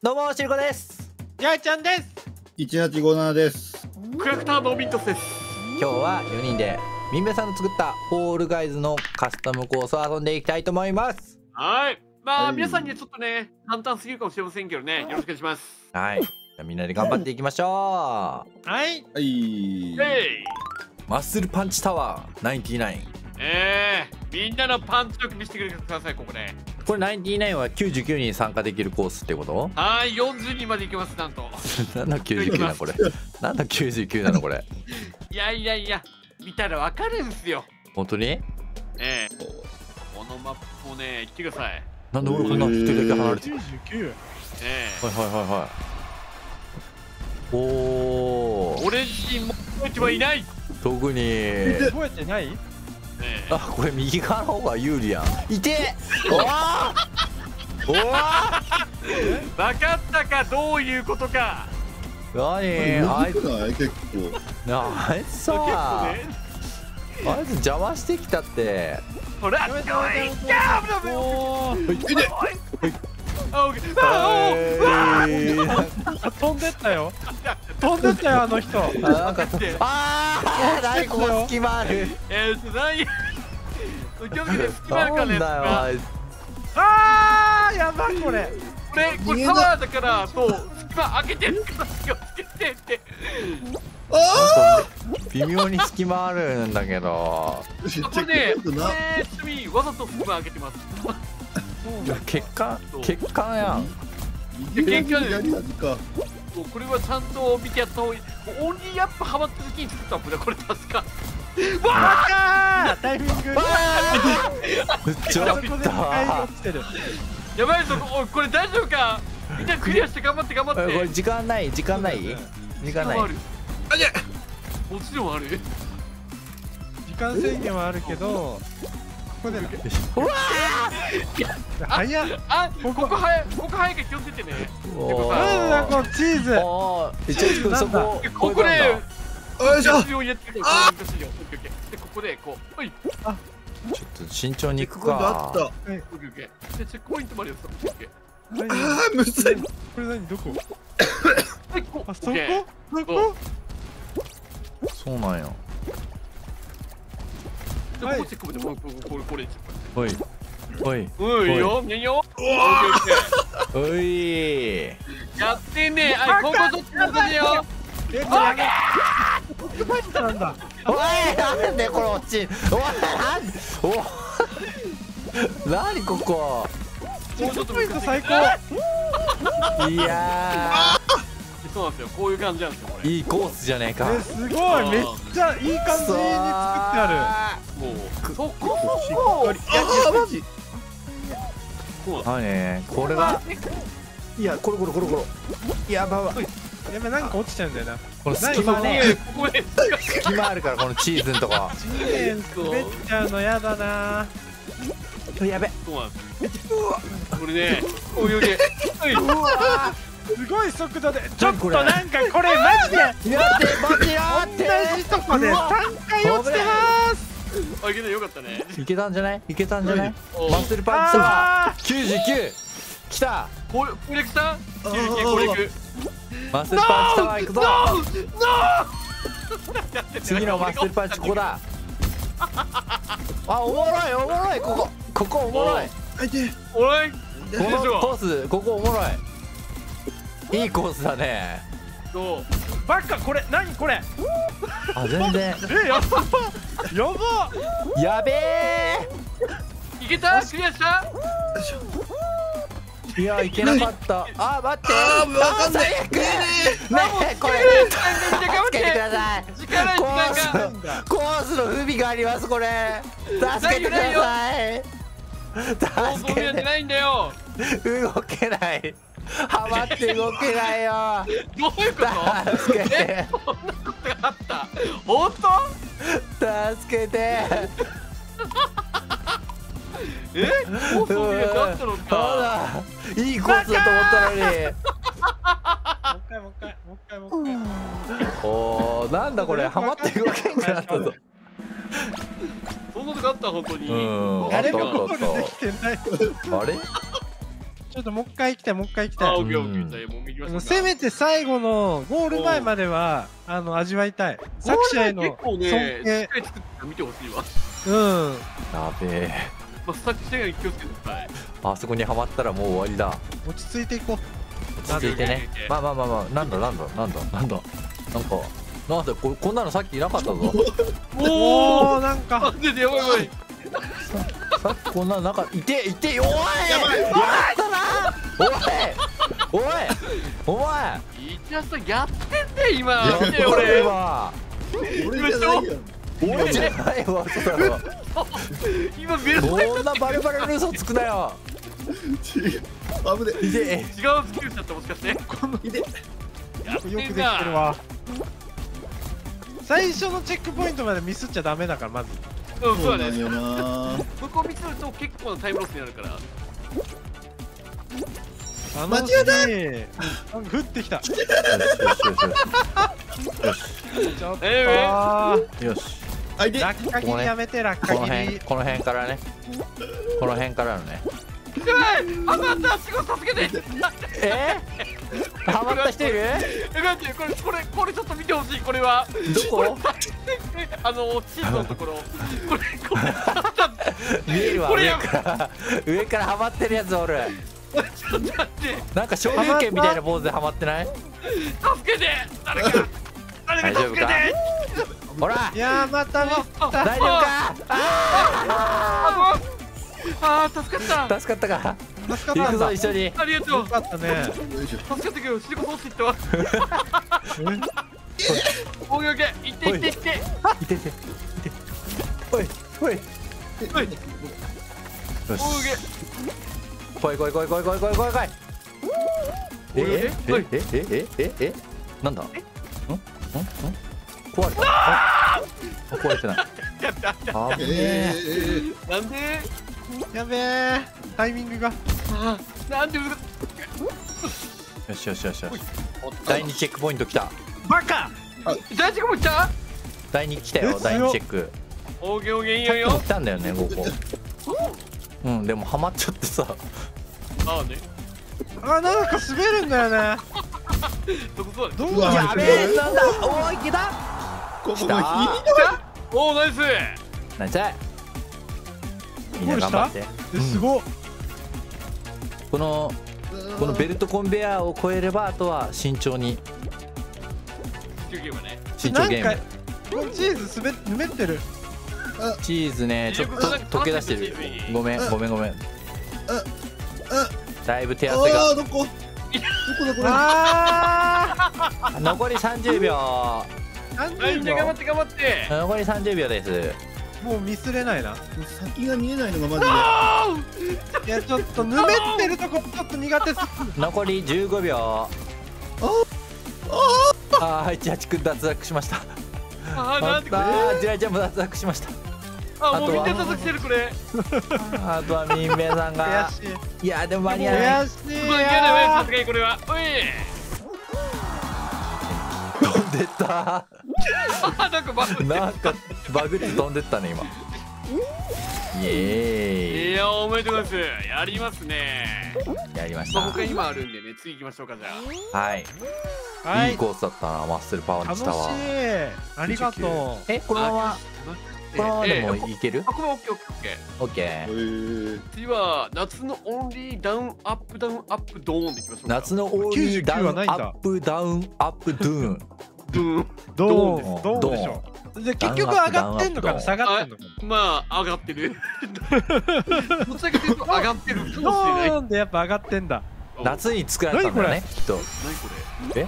どうもしるこです。 やいちゃんです。 1857です。 クラクターのミントスです。 今日は4人でみんべさんの作ったフォールガイズのカスタムコースを遊んでいきたいと思います。 はい。まあ、 はい皆さんにはちょっとね、簡単すぎるかもしれませんけどね、よろしくお願いします。 はい、じゃあみんなで頑張っていきましょはい。 はい。 う。マッスルパンチタワー99。 みんなのパンチ力見せてください、ここで。 これ99は99人参加できるコースってこと？ はい、40人まで行けます、なんと。 なんだ99なのこれ。なんだ99なのこれ。 いやいやいや、見たらわかるんですよ。 本当に？ このマップをね、来てください。 なんで俺こんな一人だけ離れてる？ 99。 はいはいはい。おお。 俺自身も覚えてはいない。 特に。 覚えてない？ あ、これ右側の方が有利やん。いて。おわー。おわ分かったか、どういうことか。 ー。あいつ。 結構。 あいつさ。あいつ邪魔してきたって。 ほら。 やめてやめて。おー。飛んでったよ。飛んでったよあの人。 なんか何ここ隙間ある。 何？興味で隙間あるからね。 あーやばいこれ。 これタワーだからと隙間開けてるから気をつけてって。 微妙に隙間あるんだけど。 これね、ちなみにわざと隙間開けてます。 血管やん。 血管で。これはちゃんと見てやった方がいい。オンリーアップハマった時に作ったんだこれ確か。 わータイミング。 ちょっとやばいぞ。これ大丈夫か。みんなクリアして頑張って頑張って。 これ時間ない。 もちろんある。 時間制限はあるけどここで。 うわー早っ。 ここ早いから気をつけてね。 なんだこのチーズ。 そこここでよいしょ。 ここでこう。はい。 ちょっと慎重に行くか。 あった。 チェックポイントまでよ。 むずい。 これ何どこ？あそこ？そこ？ そうなんや。おいおいおいよにゃにょ。 おい。 やってね。ここどっちなんだよ。 なんだ。 おいなんでこれ落ちん。おい何ここ。 チェックポイント最高。 いやそうなんですよ。こういう感じなんですよ。これいいコースじゃねえか。 すごいめっちゃいい感じに作ってある。もうそこマジ。 これが。いやこれやばい。 やばいなんか落ちちゃうんだよな。 この隙間ね。隙間あるからこのチーズんとこ。 地面滑っちゃうのやだな。 やべ。 そうなんです。これね、こういうね。 すごい速度で。ちょっとなんかこれマジで。 待って同じとこで3回落ちてます。 いけたよかったね。 いけたんじゃない？マッスルパンチさ99。来た。 これ来た。これ行く。 マッスルパンチタワー行くぞ。次のマッスルパンチここだ。あ、おもろいここおもろい。このコースここおもろい。いいコースだね。 バカこれ何これ。 あ全然。 やばやべえ。 いけた。クリアした。 いやいけなかった。あ待って。最悪。ねえこれ。助けてください。コースの不備がありますこれ。助けてください。 助けてないんだよ。 動けない。ハマって動けないよ。 どういうこと？ 助けて。 そんなことがあった。本当？ 助けて。 コースの上だったのか。 いいコースだと思ったのに。 もう一回。 おーなんだこれハマって動けんくなったぞ。 そんなことあった本当に。 あれここでできてない。 あれちょっともう一回行きたい、もう一回行きたい。 オッケーオッケー。じゃあもう行きましょうか。 せめて最後のゴール前までは味わいたい。作者への結構ね、 尊しっ敬。 かり作って見てほしいわ。 うん。 やべえ。 まあ、作者に気をつけてください。 あそこにはまったらもう終わりだ。 落ち着いていこう。 落ち着いてね。まあまあまあまあ、なんだなんかこんなのさっきいなかったぞ。 おお、なんかマジでやばいやばい。 さっきこんなのなんかいておい。 やばい。 おいお前イチャさんやってんね今。 やってるわ。 俺じゃないよ。 俺じゃないわ。そうだろ。 今ベルトそんなバレバレの嘘つくなよ。 危ねいて違うスキルだったもしかして。 いて。 よくできてるわ。最初のチェックポイントまでミスっちゃダメだから、まず。 うん、そうだね。 なんよな。 向こうミスると結構なタイムロスになるから。 間違えた。降ってきた。 よしよちょっとし。 あいて。 落下切りやめて、落下切り。 この辺からね。この辺からのね。 あまった仕事助けて。 ハマった人いる？ 待ってこれちょっと見てほしい。これはどこ？ 地図のところ。これ見えるわ。 これ上からハマってるやつおる。 ちょっと待って。 なんか昇竜拳みたいなポーズでハマってない？ 助けて。誰か助けて。 ほら。 いやー、また見た。 大丈夫か？ あー助かった。 助かったか？ 助かったんだ。 行くぞ一緒に。 ありがとう。 よかったね。 よいしょ。 助かってくよ。死にこそって言ったわ。オッケー行って。 いておいおい。 よし来いなんだ壊れた。壊れてない。あぶねなんで？ やべえ、タイミングが。 なんで？ よし第2チェックポイント来た。 バカ。 大丈夫か？ 第2来たよ。第2チェックオーケーいいよいいよ。 来たんだよねここ。うんでもハマっちゃってさ。 ああね。 なんか滑るんだよね。 どこそうだ。 どうやべえなんだ。おおいけた。 ここ来た。 おおナイス。 ナイス。みんな頑張って。 すごっ。 このベルトコンベヤーを超えればあとは慎重に。 ゲームね。 慎重ゲーム。 チーズぬめってる。 チーズねちょっと溶け出してる。ごめんだいぶ手汗が。 どこだこれ。 残り30秒。 はいみんな頑張って頑張って。 残り30秒です。 もうミスれないな。 先が見えないのがマいやちょっとぬめってるとこちょっと苦手すぎる。 残り15秒。はいちはちくん脱落しました。 なんでこれ。 ジラちゃんも脱落しました。 もうみんな脱落してるこれ。 あとはみんべさんが。 悔しい。 いやでも間に合わない。 悔しい。 嫌ださすがにこれは。おい。 飛んでったなんかバグって。 なんかバグって飛んでったね今。イエーイ。 いやおめでとうございます。やりますね。 やりました。 他今あるんでね次行きましょうかじゃはい。いいコースだったな。マッスルパワーにしたわ。 楽しい。ありがとう。 このままでもいける？ これオッケーオッケー。 次は夏のオンリーダウンアップダウンアップドーンでいきましょうか。 夏のオンリーダウンアップダウンアップドゥーン。 ドーンでしょ。で結局上がってんのかな下がってんのかな。 まあ上がってる。どちらかというと上がってるかもしれない。 ドーンでやっぱ上がってんだ。 夏に作られたんだねきっと。 何これ？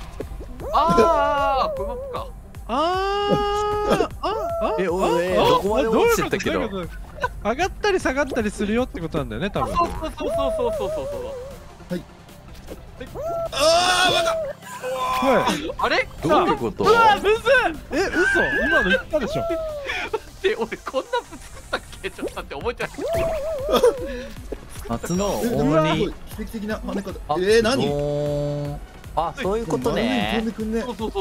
ああこれマップか。 どこまで落ちてたけど。 上がったり下がったりするよってことなんだよね多分。 そう。あれ？ どういうこと？ うわむずい。嘘？今の言ったでしょ。 で俺こんな服作ったっけ？ちょっと待って覚えてない。 夏のオンリー。 奇跡的な跳ね方。何？ あ、そういうことね。 そう。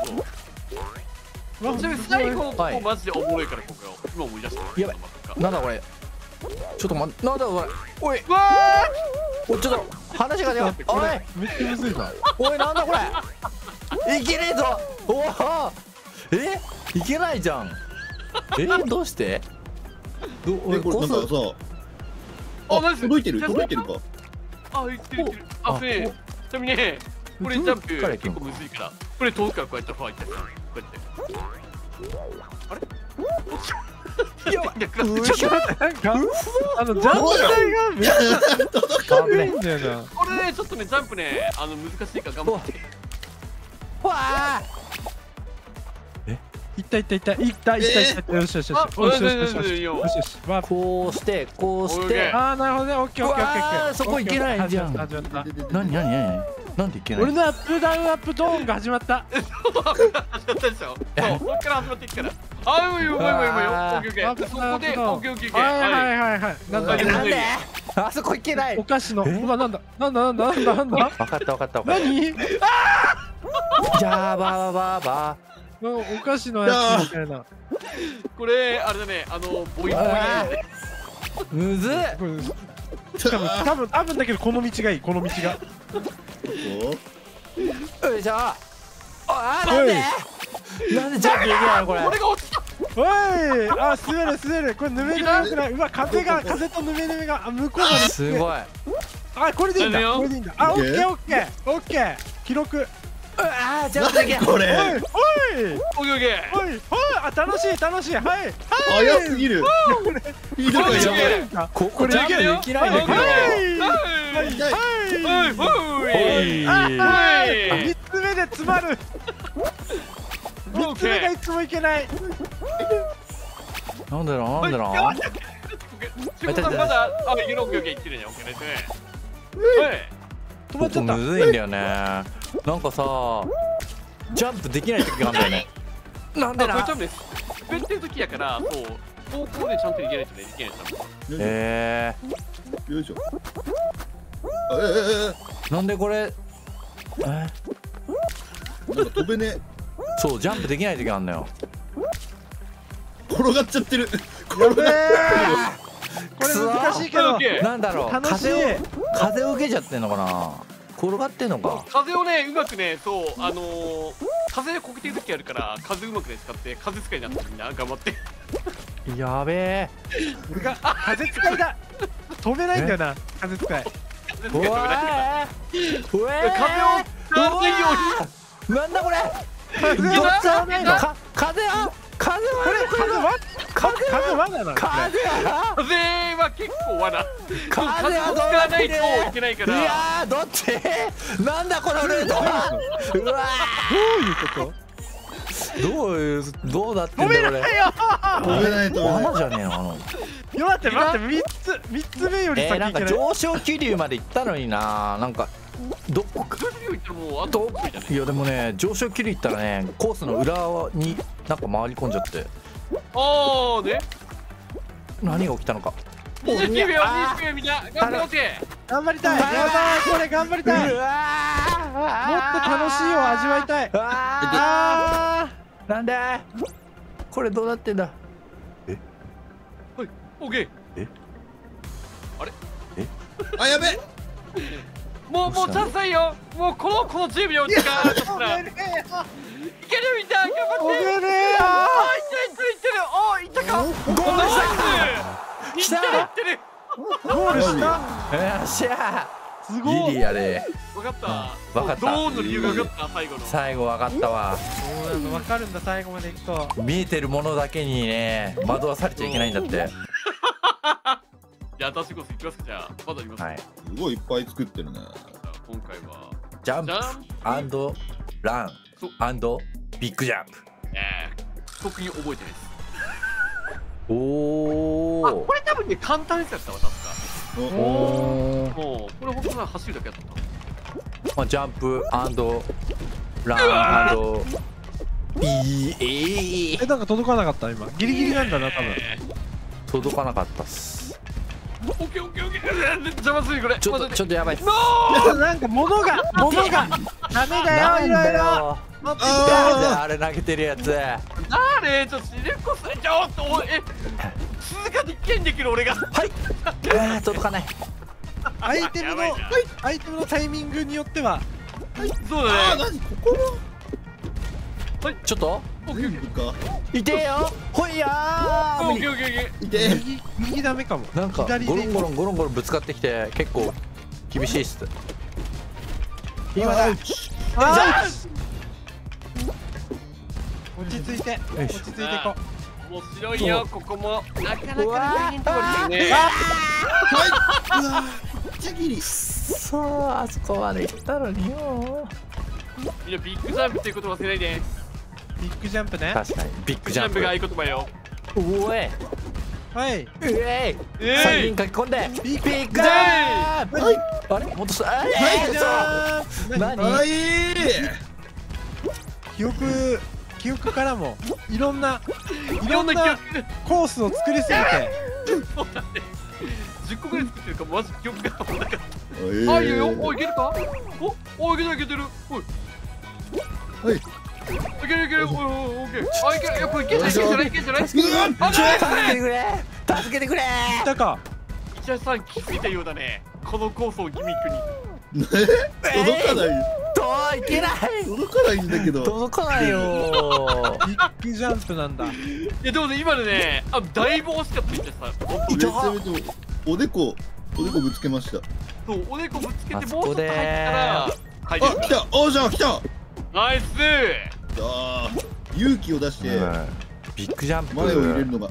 ちなみに最後のとこマジでおもろいから今思い出した。 やばい。なんだこれ。ちょっと待って。なんだこれ。おい。 わおちょっと話がねおいめっちゃむずいな。 おいなんだこれいけねえぞおおいけないじゃんどうしてこれなんかさ届いてるか。 あ、いってる。あ、ちなみにね、これジャンプ結構むずいから、これ遠くからこうやってファイトこうやって。あれ？いや、 ちょっと待って、なんかジャンプ台がめっちゃ届かないんだよな。 これね、ちょっとね、ジャンプね、難しいから頑張って。 わあ。 いったよし。こうしてああなるほどね。オッケー。 そこいけないじゃん。何なんでいけない。 俺のアップダウンアップドーンが始まった。 始まったでしょ。そう、そっから始まっていくから。あ、うまいよ。オッケー。そこでオッケー。 はい。 なんであそこいけない。 お菓子の。うわなんだ。 分かった。 何？ じゃあばお菓子のやつみたいな。 これあれだね、ボイボイむずっ。 多分だけどこの道がいい。この道が。 よいしょ。なんでジャンプできないのこれ。 これが落ちた。 おい、あ、滑る。これぬめぬめくない。うわ、風とぬめぬめが向こうまですごい。 あ、これでいいんだ。あ、オッケー。記録。 あ、ジャンプできない。 これ。 オッケー。 あ、楽しい。はい。 早すぎる。 ここジャンプできないんだけど。 3つ目で詰まる。3つ目がいつもいけない。 なんだろう。 まだ、いける。オッケー言ってるね。オッケーですね。 止まっちゃった。 むずいんだよね。なんかさ、ジャンプできない時があるんだよね。なんでな。 滑ってる時やから、そう、方向でちゃんといけないとね、できないよいしょ。 なんでこれ。 なんか飛べね。 そう、ジャンプできない時があるんだよ。 転がっちゃってる。 やべえ。これ難しいけど。 なんだろう。風を受けちゃってんのかな。転がってんのか。 風をね、うまくね、そう、風でこけてる時あるから、風うまくね、使って、風使いになってみんな頑張って。 やべえ。 俺が風使いだ。飛べないんだよな、風使い。 風を。なんだこれ。風は結構罠。 風を使わないといけないから。 いやどっち。なんだこのルート。うわ。どうなってんだこれ。 飛べないと。 罠じゃねえの。 待って3つ目より先。 なんか上昇気流まで行ったのにな。なんかどこか。いやでもね、上昇気流行ったらね、コースの裏になんか回り込んじゃって。 ああね。 何が起きたのか。 20秒みんな頑張りたい。やばい、これ頑張りたい。もっと楽しいを味わいたい。 なんでこれどうなってんだ。 はい、オッケー。あれ。 あ、やべ。 もうチャンスないよ。もうこの10秒しかいける。みんな頑張って。 おめでいってる。いったか。ゴールした。 ゴールした。 よっしゃ。 すごい。 ギリやで。 分かった。 分かった。 どうの理由が分かった。 最後分かったわ。 そうなの、分かるんだ。最後までいくと見えてるものだけにね、惑わされちゃいけないんだって。 じゃあ私こそいきますか。じゃあまだいます。 すごいいっぱい作ってるね。 今回はジャンプ&ラン&ビッグジャンプ。 特に覚えてないです。 おお。 これ多分ね、簡単ですやったわ、確か。もうこれ本当な走るだけやった。 ジャンプ&ラン& なんか届かなかった今。ギリギリなんだな、多分。 届かなかったっす。 オッケー。邪魔するこれ。 ちょっとやばいっす。 なんか物がダメだよ、いろいろ。 あれ投げてるやつ。 誰ちょっと入れこせ。ちょっと鈴鹿で一見できる俺が。 はい。届かない。 アイテムのタイミングによっては。 そうだね。 ここちょっと全部か。 いてよ。ほいやー。 オッケーオッケーオッケー。 いて。 右ダメかも。 なんか左でゴロンゴロンゴロンゴロンぶつかってきて結構厳しいっす。今だ。 落ち着いて落ち着いていこう。 面白いよ、ここも。なかなか大変なところですね。 うわめっちゃギリ。 そうあそこまで行ったのによ。 みんなビッグジャンプっていうこと忘れないで。 ビッグジャンプね。 確かにビッグジャンプジャンプが合言葉よ。 おいはい。 うえい3人書き込んでビッグジャンプ。あれもっとさビッグジャンプ。 何はい。 記憶からもいろんな記憶コースを作りすぎて。 そうだね。10個ぐらい作ってるからマジ記憶がなかった。あ、いいよよ。おい、いけるか？お、いけるいけてる。おい。 はい。 いけるいける。おい、オッケー。あ、いける。やっぱいけんじゃないいけんじゃない。 助けてくれ助けてくれ。 いたか。 イチャさん気づいたようだね。このコースをギミックに。 届かない。 いけない。 届かないんだけど。 届かないよ。 ビッグジャンプなんだ。 いやでもね今のね、だいぶ惜しかったイチャさん。 めちゃめちゃおでこぶつけました。 そう、おでこぶつけてもうちょっと入ったら入れるから。 来た。じゃあ来た。 ナイス。 勇気を出してビッグジャンプ前を入れるのが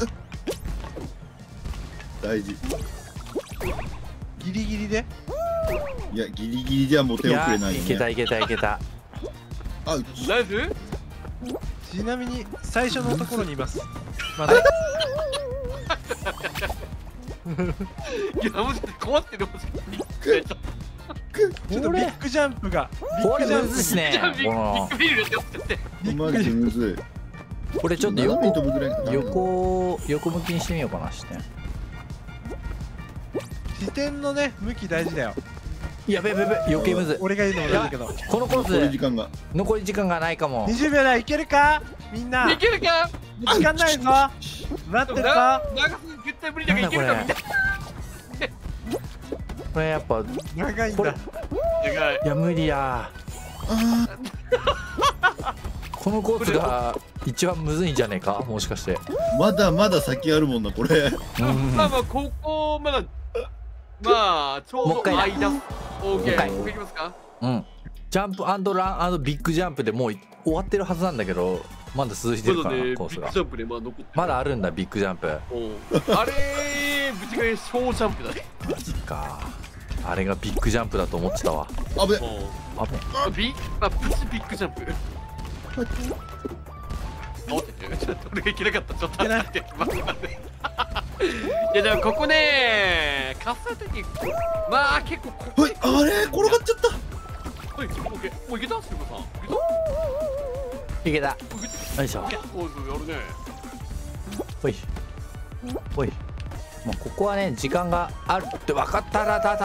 大事。 ギリギリで。 いやギリギリじゃもう手遅れないよね。 いけたいけたいけた。 ナイス。 ちなみに最初のところにいます。まだ。 いやもうちょっと困ってる。 ちょっとビッグジャンプが。 これむずいっすね。 ビッグビルで落ちてて。 マジむずい。 これちょっと横向きにしてみようかなして。 視点のね向き大事だよ。 やべ余計むずい。 俺が言うのもなんだけど。 このコース残り時間がないかも。 20秒だ。いけるかみんな。 いけるか。 時間ないぞ。待ってるか。 長すぎ絶対無理だからいけるかみたいな。 これやっぱ長いんだ。 いや無理や。このコースが一番むずいんじゃねえかもしかして。 まだまだ先あるもんなこれ。 まあここまだちょうど間。オーケー。いきますか。 ジャンプ&ラン&ビッグジャンプでもう終わってるはずなんだけどまだ続いてるからコースが。まだあるんだビッグジャンプ。 あれぶちがい小ジャンプだね。 マジか。あれがビッグジャンプだと思ってたわ。 あべプチビッグジャンプ。ちょっと俺がいけなかった。ちょっと待って。いやでもここねカスタ的まあ結構ここ。 はいあれ転がっちゃった。 はいオッケー。もういけたスーパーさん。 いけた。よいしょ。 おいやるね。 ほいほい。もうここはね時間があるって分かったらもう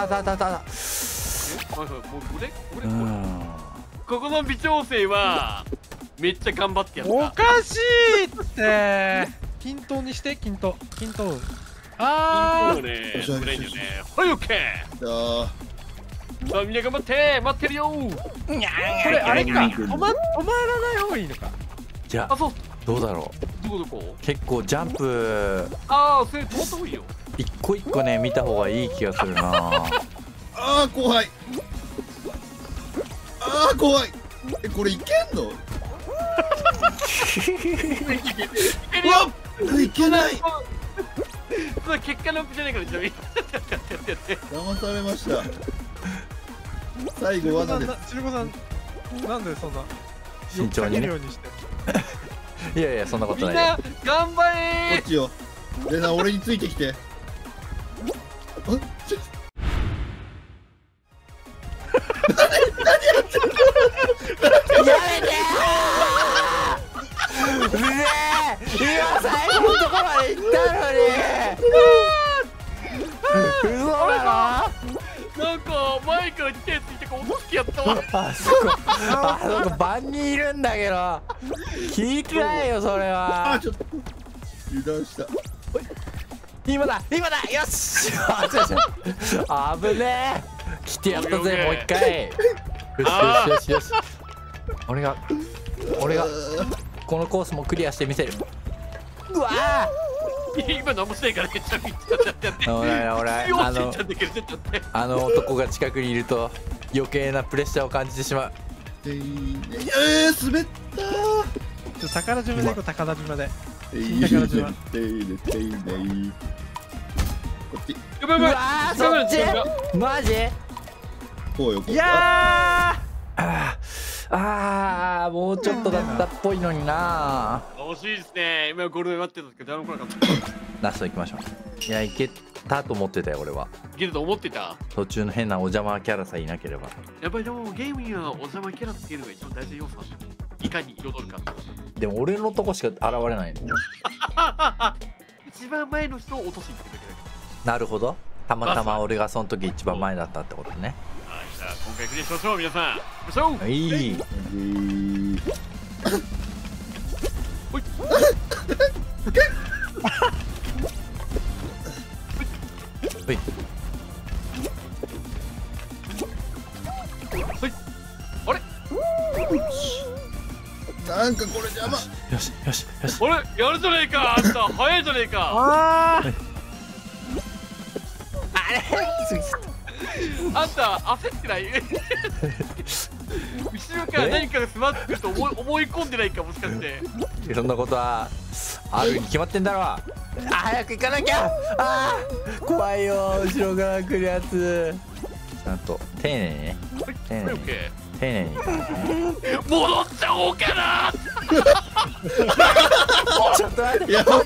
ここの微調整はめっちゃ頑張ってやった。 おかしいって均等にして均等ああねブレンよね。はいオッケー。さあみんな頑張って待ってるよ。これあれか止まらない方がいいのか。 じゃあどうだろう。 どこ結構ジャンプそれ止まった方がいいよ。 一個一個ね見た方がいい気がするな。 怖い。怖い。これいけんの？いけない。 結果のアップじゃないからちなみに。 騙されました。最後はなんでちるこさんなんでそんな慎重にね。いやいやそんなことないよ。 みんな頑張れ。 こっちよ。レナ俺についてきて。何やってんの。 やめてー。今最後のとこまで行ったのに。嘘だろ。 なんか前から手ついてこう落としてやったわ。 あそこ万人いるんだけど聞いてないよそれは。 ちょっと油断した。 い今だよし。あ、違う危ねえ。来てやったぜ、もう一回。よし。俺がこのコースもクリアしてみせる。うわ今何もしないからね。ちゃんとやって俺あの男が近くにいると余計なプレッシャーを感じてしまう。 滑ったー。 宝島で行こう。宝島で。 宝島。こっち。 やばい。 うわー、そっちマジ。 こうよ。 いやー、もうちょっとだったっぽいのにな。 惜しいですね。今ゴールデン待ってたんですけど誰も来なかった。 ラスト行きましょう。いや、いけたと思ってたよ俺は。 いけると思ってた。 途中の変なお邪魔キャラさえいなければ。 やっぱりでもゲームにはお邪魔キャラっていうのが一番大事な要素なんだ。いかに彩るか。 でも俺のとこしか現れないの。 一番前の人を落としに行ってくれる。 なるほど。たまたま俺がその時一番前だったってことね。 はい、じゃあ今回クリアしましょう皆さん。行きましょう。 いい。 ほい。 ほい。 あれ？ なんかこれ邪魔。 よし。 あれやるじゃねえか。あんた早いじゃねえか。あんた焦ってない？後ろから何かが迫ってくると思い込んでないかもしかして。 そんなことはあるに決まってんだろ。早く行かなきゃ。怖いよ、後ろから来るやつ。ちゃんと丁寧にね。丁寧に戻っちゃおうかな。 ちょっと待って、待って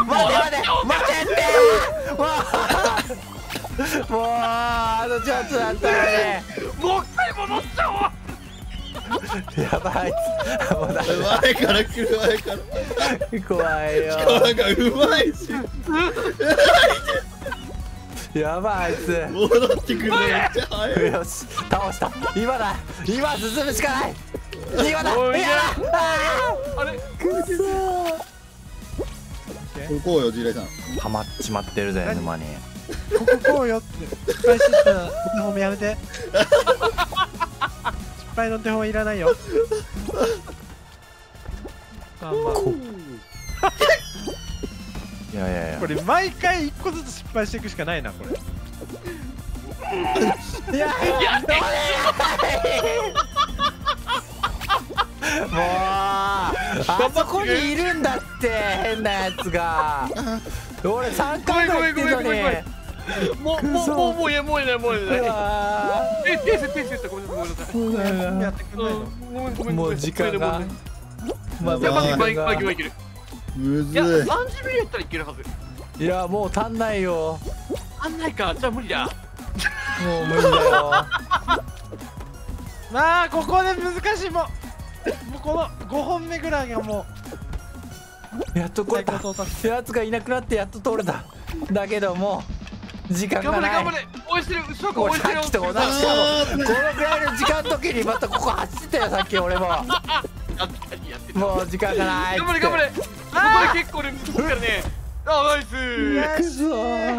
もうちょっとだったらね。 もう一回戻っちゃおう。 やばい。もうだめ。 前から来る前から。 怖いよ。 なんかうまいし。 やばいあいつ。 戻ってくるのめっちゃ早い。 よし、倒した。今だ。今進むしかない。今だ。 おいいやあれくそここよ、ジレイさん。 ハマっちまってるぜ、沼に。 こうよって。失敗してたら手本やめて。失敗の手本いらないよ。 いやこれ毎回一個ずつ失敗していくしかないなこれ。 いやもうあそこにいるんだって変なやつが。俺3回も言ってるのに。 もうやもうやない。手振ったごめんなさい。 やってくんないの。 もう時間が。 まあいける。 むずい。 いや30ミリやったらいけるはず。 いやもう足んないよ。 足んないか。じゃあ無理だ。 もう無理だよ。 まあここで難しい。もうこの5本目ぐらいがもうやっとこれた。やつがいなくなってやっと通れた。だけどもう時間がない。 頑張れ。応援してる。後ろから応援してる。 さっきと同じだもん。このぐらいの時間の時にまたここ走ってたよさっき俺も。もう時間がない。 頑張れ。ここで結構ね向こうからね。ナイス。 くそ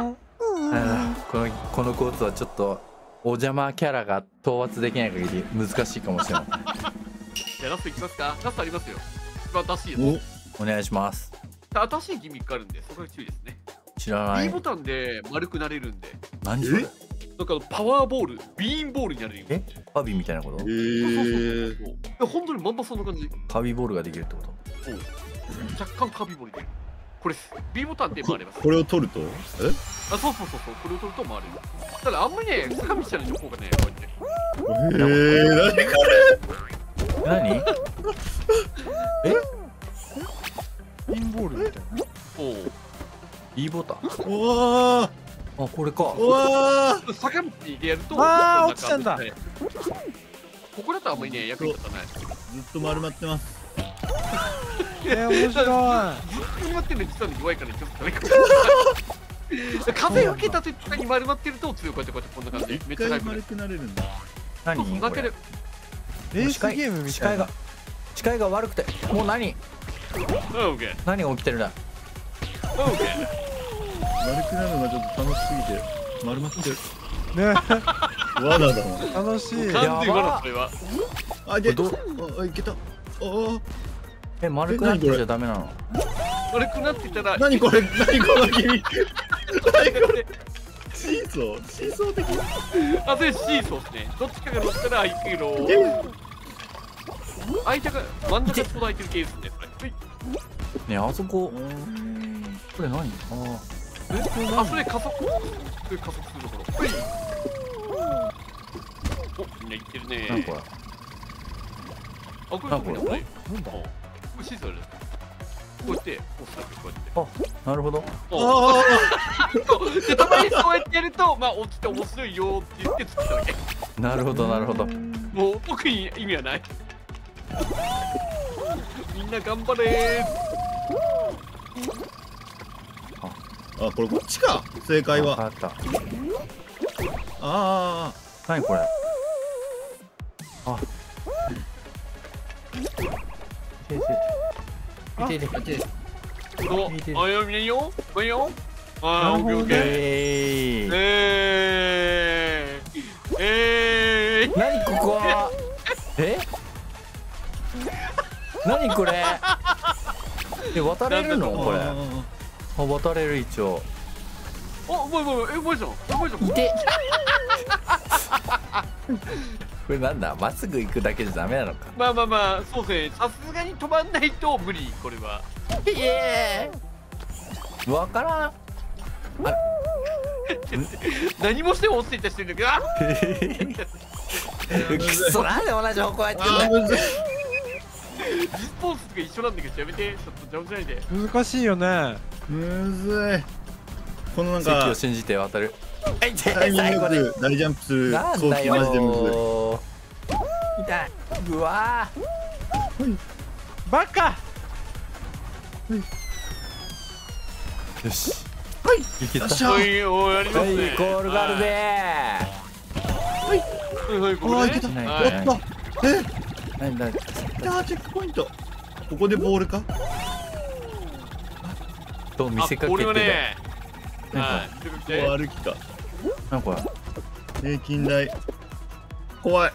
このコースはちょっとお邪魔キャラが討伐できない限り難しいかもしれない。 じゃあラストいきますか。ラストありますよ。一番新しいやつ。 お願いします。 新しいギミックあるんでそこが注意ですね。 知らない。 B ボタンで丸くなれるんで。 何それ。 なんかパワーボール、ビーンボールになれるよ。 カビみたいなこと。 そう本当にまんまそんな感じ。 カビボールができるってこと。 若干カビボールできる。これ B ボタンで回れます。 これを取るとそうこれを取ると回れる。ただあんまりね坂道じゃないとこうがねこうやって。 何これ。何？ インボールみたいな。 B ボタン。 うわあこれか。 うわ坂道でやると落ちたんだ。 ここだとあんまりね役に立たない。 ずっと丸まってます。 面白い。 ずっと丸まってるの実は弱いからちょっとダメかも。風を受けた時に丸まってると強くやってこんな感じ。めっちゃ丸くなれるんだ。 何これ。 レースゲームみたいな。 視界が悪くてもう何が起きてるんだ。 丸くなるのがちょっと楽しすぎて丸まってる。 ね。 罠だわ。 楽しい。 なんで罠それは。 あ、で、あ、いけた。ああ。丸くなってちゃダメなの？ 丸くなってたら。 何これ？何この君？何これ？ シーソー？シーソー的？ あ、それシーソーですね。どっちかが乗ったらいける。相手が真ん中ちょうど空いてるケースですね。 ね、あそこ。これ何？ あ、それ加速。それ加速するところ。お、みんな行ってるね。 なんこれ。 あ、これこれ。なんだ。これシーソーです。こうやって、こうやって。 あ、なるほど。 で、たまにそうやってやると、まあ、落ちて面白いよって言って作ったわけ。 なるほど、なるほど。 もう、特に意味はない。みんな頑張れー。あ、これこっちか。正解は。 あった。 ああ。 何これ。あ。 あ、みんなよ。あー、オッケーオッケー。 何ここは。何これ。渡れるのこれ。あ、渡れる一応。 あ、うまいじゃん。 いて。これなんだ、まっすぐ行くだけじゃダメなのか。 まあ、そうですね。さすがに飛ばんないと無理、これは。 わからん。 何もしても落ちていった人いるんだけど。 くそ、なんで同じ方向やってんだよ。 リスポーツとか一緒なんだけど、やめて、ちょっと邪魔しないで。 難しいよね。 むずい。このなんか席を信じて渡る。 タイミングで大ジャンプする装置マジでむずい。痛い。うわバカ。 よし。 はい。 いけた。 おい、やりますね。 ゴールがあるぜ。 はい。あ、いけた。やった。 何チェックポイント。ここでボールか。 と見せかけてだ。 歩きか。 なんこれ。 平均台。怖い。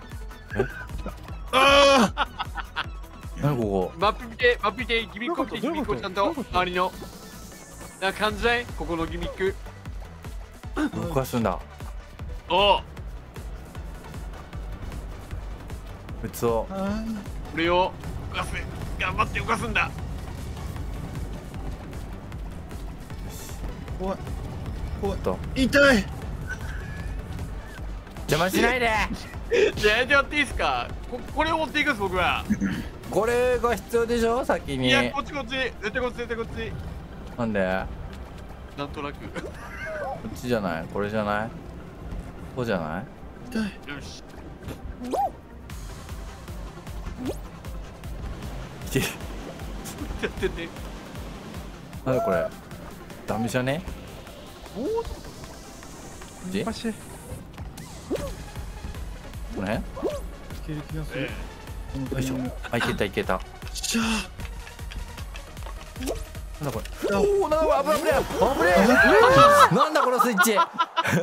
ああ。 何ここ。 マップ見て、ギミックをちゃんと周りの。な感じで、ここのギミック。 動かすんだ。 お。 普通を。 これを動かす。頑張って動かすんだ。 怖い。痛い。 邪魔しないで。 じゃあやってもらっていいですか。これを持っていくんです僕は。 これが必要でしょ先に。 いや、こっち絶対こっち。 なんで。 なんとなく。こっちじゃない。これじゃない。ここじゃない。 痛い。 よし。やってね。 なんだこれ。ダメじゃね。 難しい。 この辺。 いける気がする。 よいしょ。あ、いけた。 しゃあ。なんだこれ。おお、なんだこれ。危ねえ。なんだこのスイッチ。危ね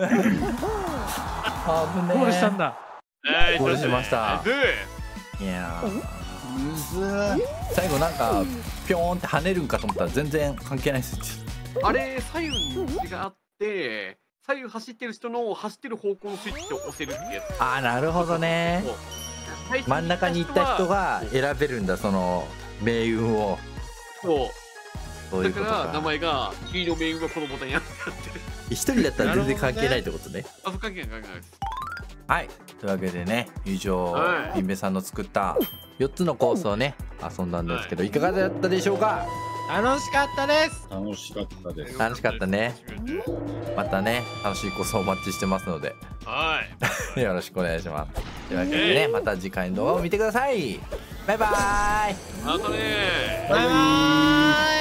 え。 ゴールしたんだ。 ゴールしました。いや最後なんかピョーンって跳ねるんかと思ったら全然関係ないスイッチ。 あれ左右に道があって左右走ってる人の走ってる方向のスイッチを押せるってやつ。 ああ、なるほどね。真ん中に行った人が選べるんだ、その命運を。 そうだから名前が君の命運がこのボタンになってる。 一人だったら全然関係ないってことね。 あ、関係ないです。 はい、というわけでね、以上ビンベさんの作った4つのコースをね遊んだんですけど、いかがだったでしょうか。 楽しかったです。 楽しかったです。 楽しかったね。またね、楽しいコースをお待ちしてますので、よろしくお願いします。というわけでね、また次回の動画を見てください。バイバーイ。 またね。 バイバーイ。